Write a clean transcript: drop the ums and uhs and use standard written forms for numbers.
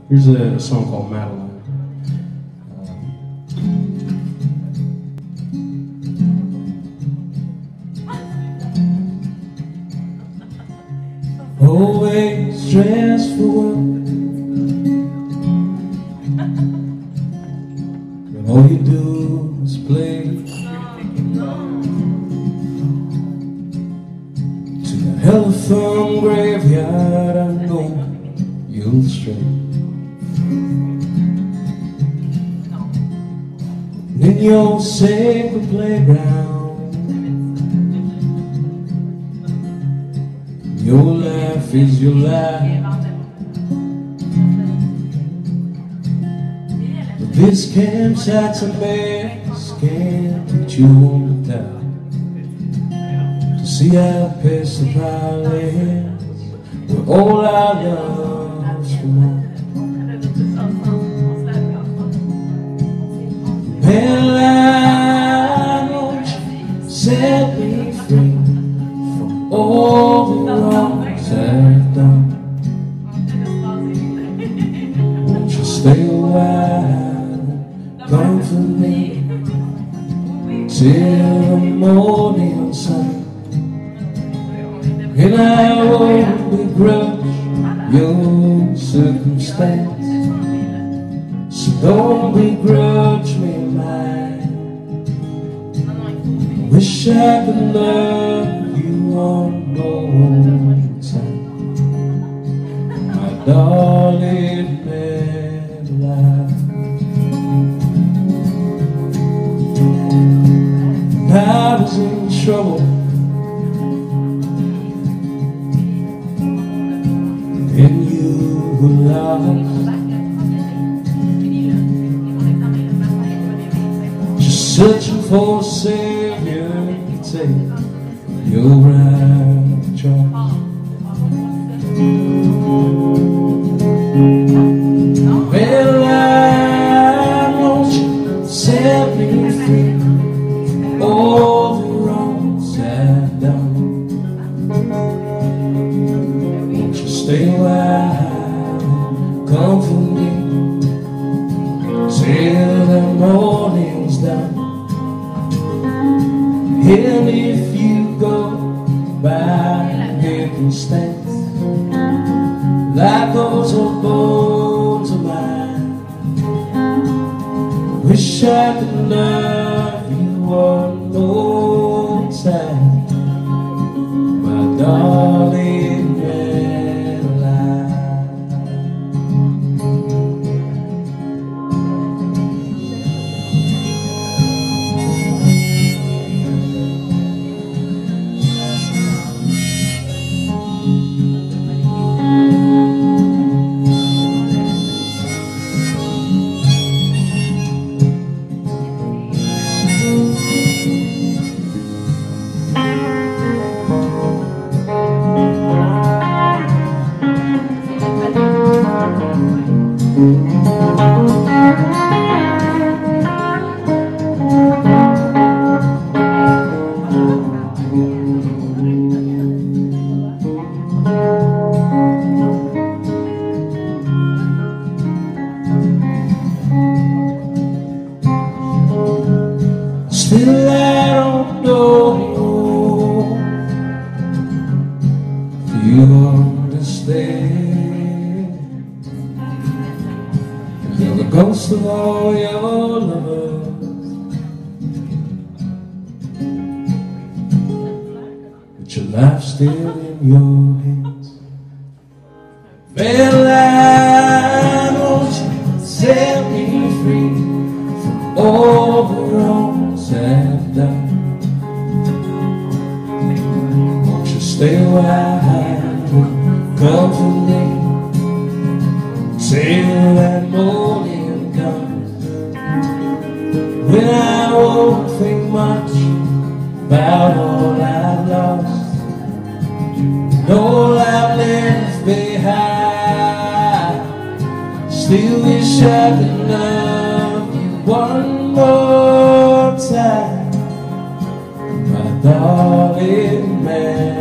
Here's a song called Madeline. Always dressed for work, but all you do is play. To the Hellthorn graveyard, I know you'll stray. And in your sacred playground, your life is your life. But this campsite's a mess, can't put you on the top to see how past the pile is, where all our love's from us. Madeline, won't you set me free from all the wrongs I've done? Won't you stay a while and comfort me till the morning sun? And I won't begrudge your circumstance, so don't begrudge me mine. I wish I could love you one more time, my darling Madeline. I was in trouble, and you were lost, searching for a savior to take your right charge. Madeline, won't you set me free from all the wrongs I've done? Won't you stay a while and comfort me till the morning's done? And if you go by happenstance, like those old bones of mine, wish I could love you one more time, my darling Madeline. Still I don't know if you understand. You're the ghost of all your lovers, but your life's still in your hands. Madeline, won't you set me free from all the wrongs I've done? Won't you stay a while and comfort me till that morning comes, when I won't think much about all I've lost and all I've left behind. Still wish I could love you one more time, my darling man.